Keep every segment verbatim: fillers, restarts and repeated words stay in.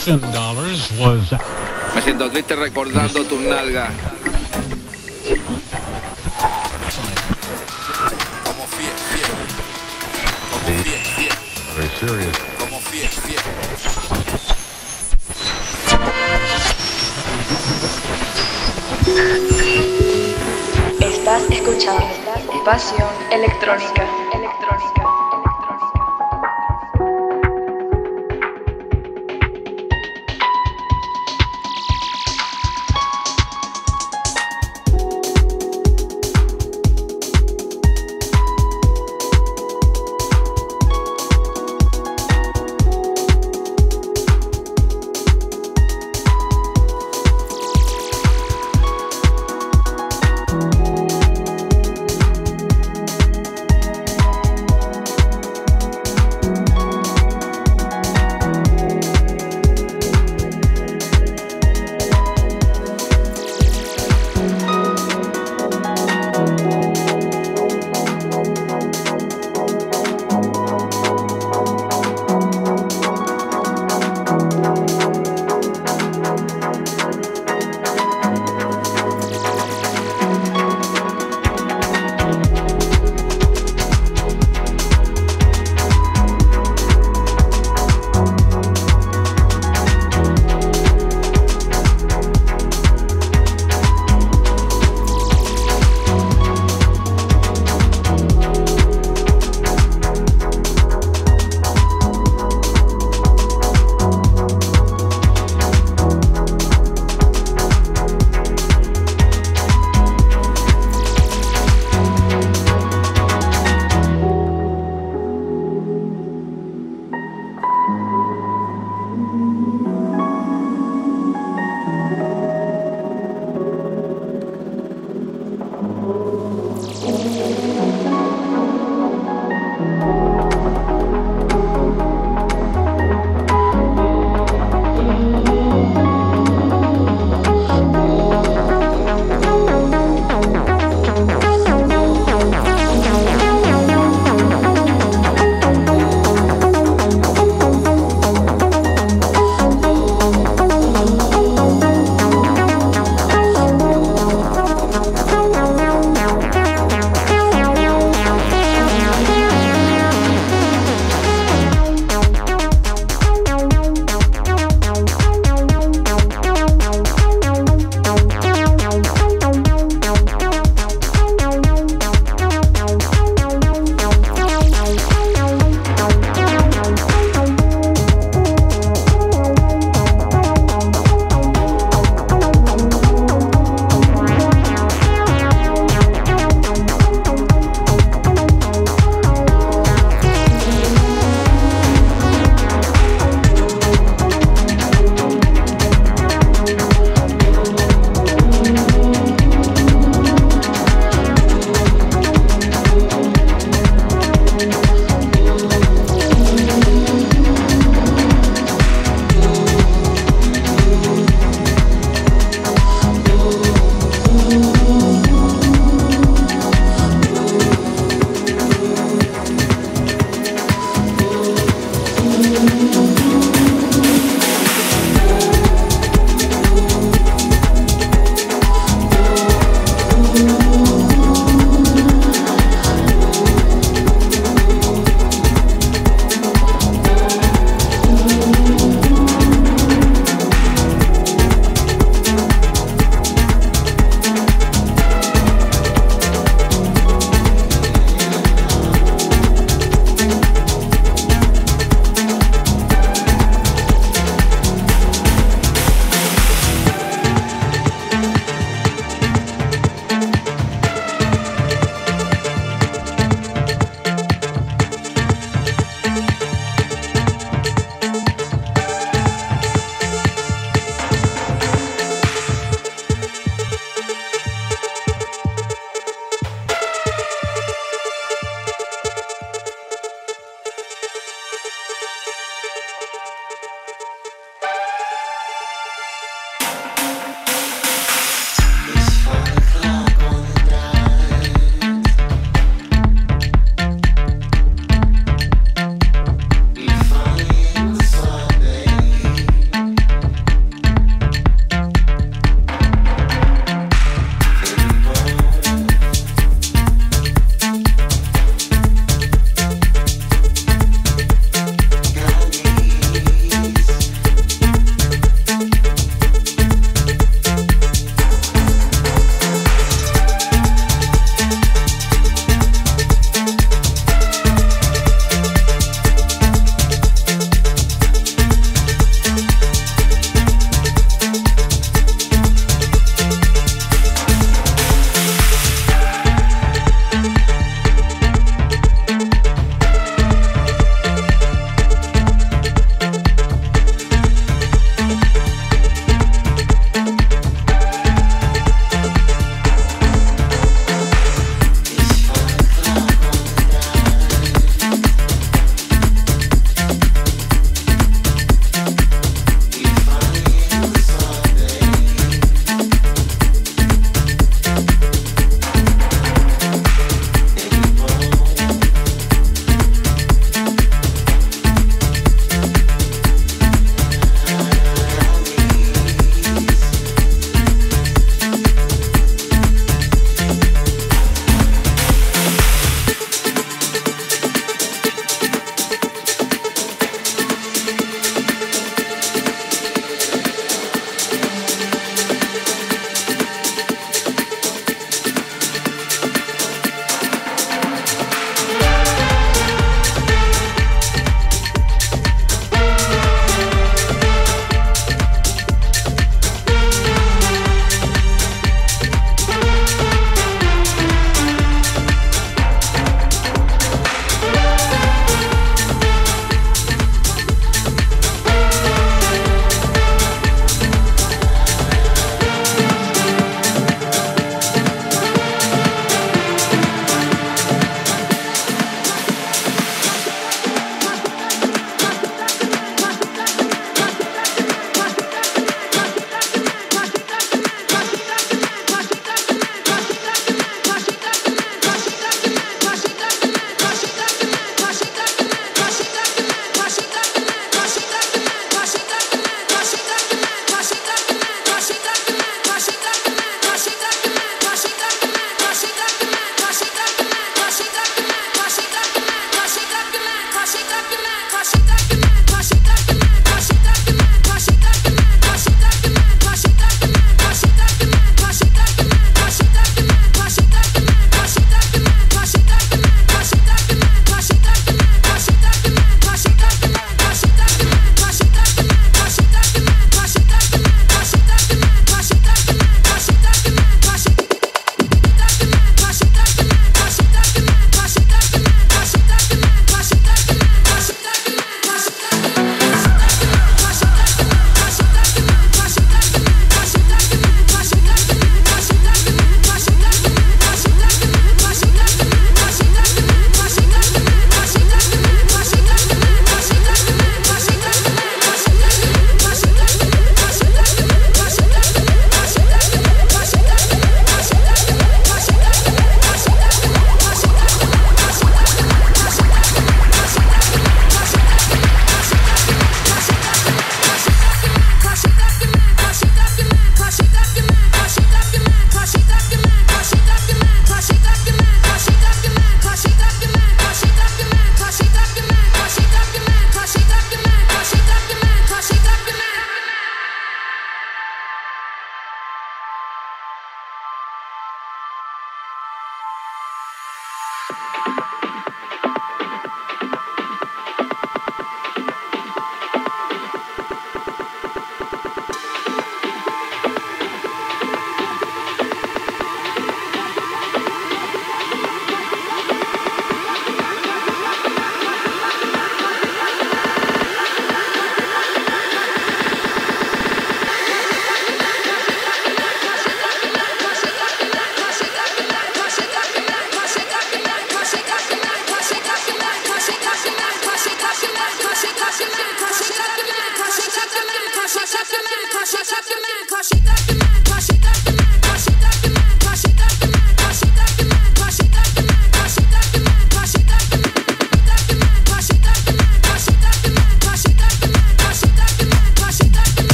ten dollars was... Me siento triste recordando tus nalgas. Como fiel, fiel. Como fiel, fiel. Very serious. Como fiel, fiel. Estás escuchando Pasión Electrónica. Electrónica. Cause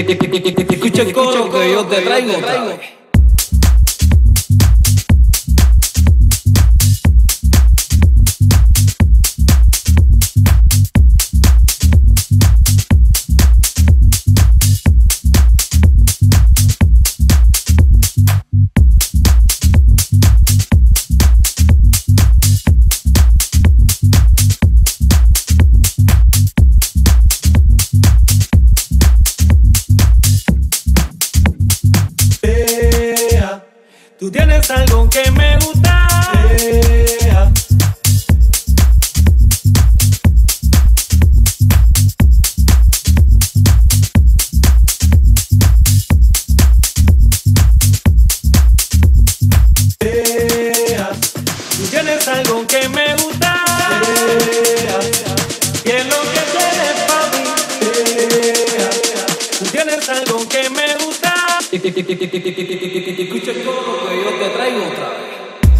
Escucha el coro que yo te traigo otra vez. Tú tienes algo que me gusta. Yeah. Yeah. Tú tienes algo que me gusta. Yeah. Y es lo que tienes para mí. Yeah. Tú tienes algo que me gusta. Escucha el coro que yo te traigo otra vez.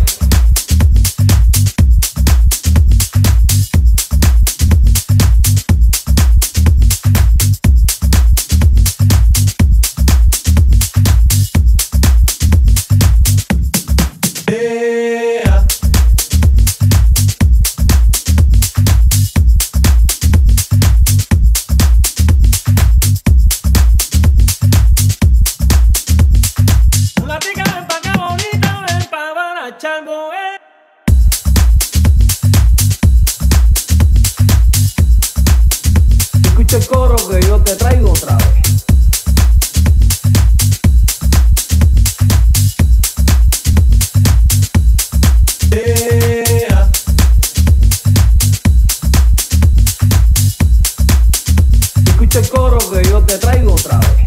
Escucha el coro que yo te traigo otra vez. Yeah. Escucha el coro que yo te traigo otra vez.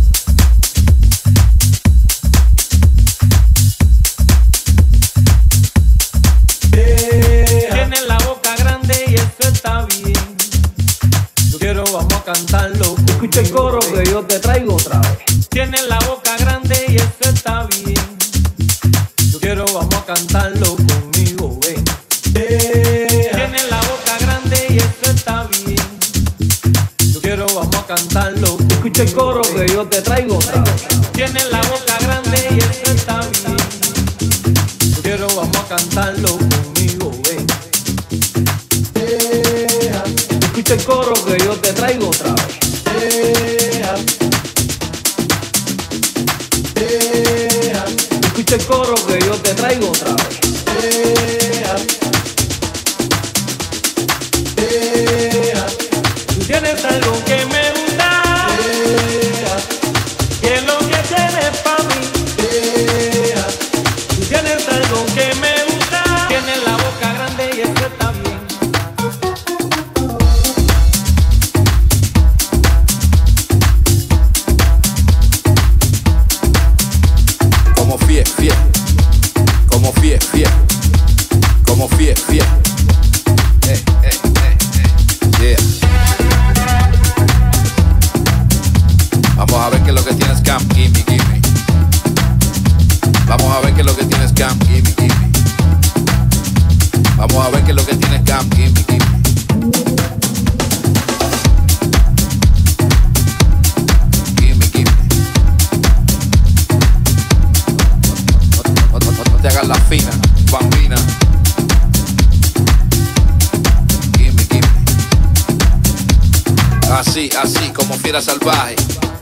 Tienes la boca grande y eso está bien. Yo quiero, vamos a cantarlo. Escucha el coro que yo te traigo otra vez. Tienes la boca grande y eso está bien. Yo quiero, vamos a cantarlo conmigo, ven. Tienes la boca grande y eso está bien. Yo quiero, vamos a cantarlo. Escucha el coro que yo te traigo otra vez. Tienes la boca grande y eso está bien. Yo quiero, vamos a cantarlo conmigo, ven. Escucha el coro que yo te traigo otra vez. Escucha el coro que yo te traigo otra vez. Tú tienes algo que me gusta. Que es lo que tienes para mí. Tú tienes algo que me gusta. Tienes la boca grande y eso está bien. Como fie, fie, como fie, fie, como fie, fie. Eh, eh, eh, eh. Yeah. Vamos a ver qué es lo que tienes, Cam, gimme, gimme. Vamos a ver qué es lo que tienes, Cam, gimme, gimme. Vamos a ver qué es lo que tienes, Cam, gimme, gimme. Gimme, gimme. No, no, no, no te hagas la fina, bambina. Gimme, gimme. Así, así como fiera salvaje.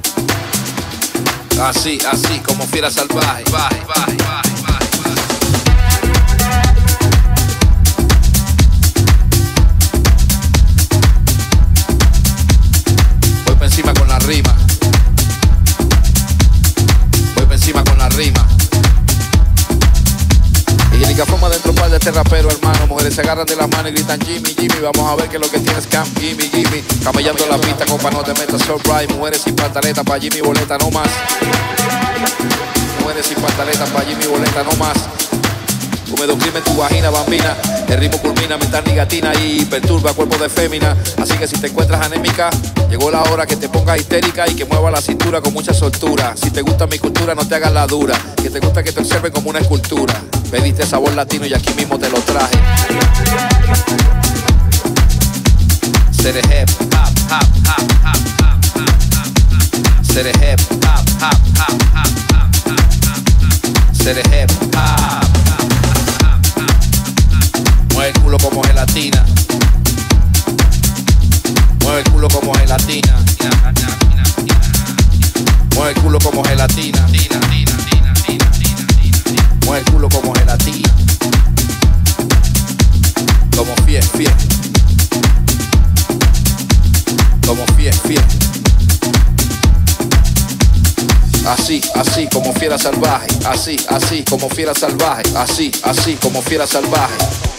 Así, así como fiera salvaje. Baje, baje, baje, baje, baje. Voy por encima con la rima. Voy por encima con la rima. Higiénica forma de entropar de este rapero, hermano. Mujeres se agarran de las manos y gritan Jimmy, Jimmy. Vamos a ver qué es lo que tienes, Cam, gimme, gimme. Camellando la pista, compa, no te metas, surprise. Mujeres sin pantaleta, pa' Jimmy Boleta, no más. Mujeres sin pantaleta, pa' Jimmy Boleta, no más. Húmedo crimen tu vagina, bambina. El ritmo culmina, mental negatina y perturba cuerpo de fémina. Así que si te encuentras anémica, llegó la hora que te pongas histérica y que mueva la cintura con mucha soltura. Si te gusta mi cultura, no te hagas la dura. Que te gusta que te observen como una escultura. Pediste sabor latino y aquí mismo te lo traje. Set it hip, hop, hop, hop, hop, hop, hop, hop. Set it hip hop, hop, hop, hop, hop, hop. Set it hip hop. Mueve el culo como gelatina. Mueve el culo como gelatina. Mueve el culo como gelatina. Mueve el culo como gelatina. Como fiel, fiel. Como fiel, fiel. Así, así como fiera salvaje. Así, así como fiera salvaje. Así, así como fiera salvaje.